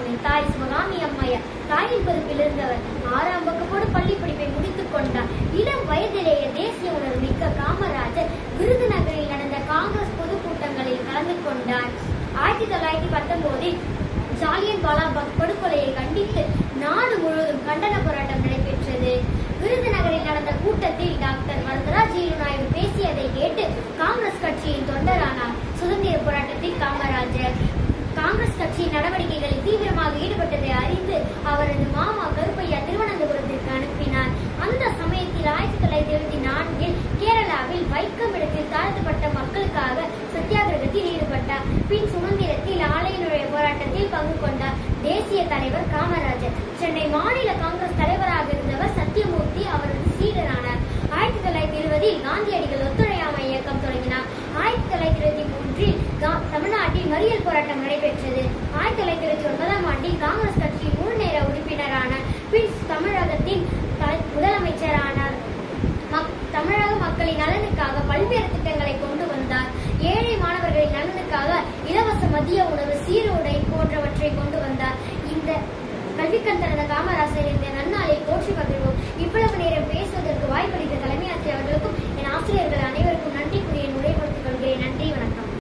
அவர்களின் தாய் சிவகாமி அம்மையார் தாயின் பொறுப்பில் இருந்தவர். 6ஆம் வகுப்போடு பள்ளி படிப்பை முடித்துக் கொண்டார். இளம் வயதிலேயே தேசிய உணர்வு மிக்க காமராஜர் விருதுநகரில் நடந்த காங்கிரஸ் பொதுக்கூட்டங்களில் கலந்து கொண்டார். 1919 ஜாலியன் வாலாபாக் படுகொலையை கண்டித்து நாடு முழுவதும் கண்டன போராட்டம் நடைபெற்றது. விருதுநகரில் நடந்த கூட்டத்தில் டாக்டர் வரதராஜேலு நாயுடு பேசியதை கேட்டு காங்கிரஸ் கட்சியின் தொண்டரானார். சுதந்திர போராட்டத்தில் காமராஜர் காங்கிரஸ் கட்சியின் நடவடிக்கைகளில் தீவிரமாக ஈடுபட்டதை அறிந்து அவரது மாமா கருப்பையா திருவனந்தபுரத்திற்கு அனுப்பினார். அந்த சமயத்தில் 1924 கேரளாவில் வைக்கம் இடத்தில் தாழ்த்தப்பட்ட மக்களுக்காக சத்தியாகிரகத்தில் ஈடுபட்டார். பின் சுதந்திரத்தில் ஆலய நுழைய போராட்டத்தில் பங்கு கொண்டார். தேசிய தலைவர் காமராஜர். சென்னை மாநில காங்கிரஸ் தலைவராக இருந்தவர் சத்தியமூர்த்தி அவரது சீடரானார். 1920 காந்தியடிகள் ஒத்துழையாமை இயக்கம் தொடங்கினார். 1923 தமிழ்நாட்டில் மறியல் போராட்டம் நடைபெற்றது. 1929ஆம் ஆண்டில் காங்கிரஸ் கட்சியின் முழு நேர உறுப்பினரானார். பின் தமிழகத்தின் முதலமைச்சரானார். தமிழக மக்களின் நலனுக்காக பல்வேறு திட்டங்களை கொண்டு வந்தார். ஏழை மாணவர்களின் நலனுக்காக இலவச மதிய உணவு, சீருடை போன்றவற்றை கொண்டு வந்தார். இந்த கல்விக்கண் திறந்த காமராசர் இந்த நன்னாளில் போற்றி மகிழ்வோம். இவ்வளவு நேரம் பேசுவதற்கு வாய்ப்பளித்த தலைமை ஆசிரியர் அவர்களுக்கும் என் ஆசிரியர்கள்